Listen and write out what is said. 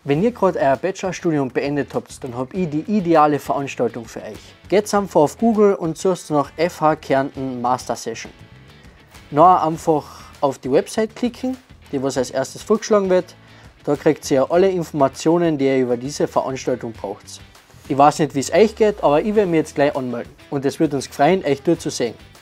Wenn ihr gerade euer Bachelorstudium beendet habt, dann habe ich die ideale Veranstaltung für euch. Geht einfach auf Google und sucht nach FH Kärnten Master Session. Nachher einfach auf die Website klicken, die was als erstes vorgeschlagen wird. Da kriegt ihr alle Informationen, die ihr über diese Veranstaltung braucht. Ich weiß nicht, wie es euch geht, aber ich werde mich jetzt gleich anmelden und es wird uns freuen, euch dort zu sehen.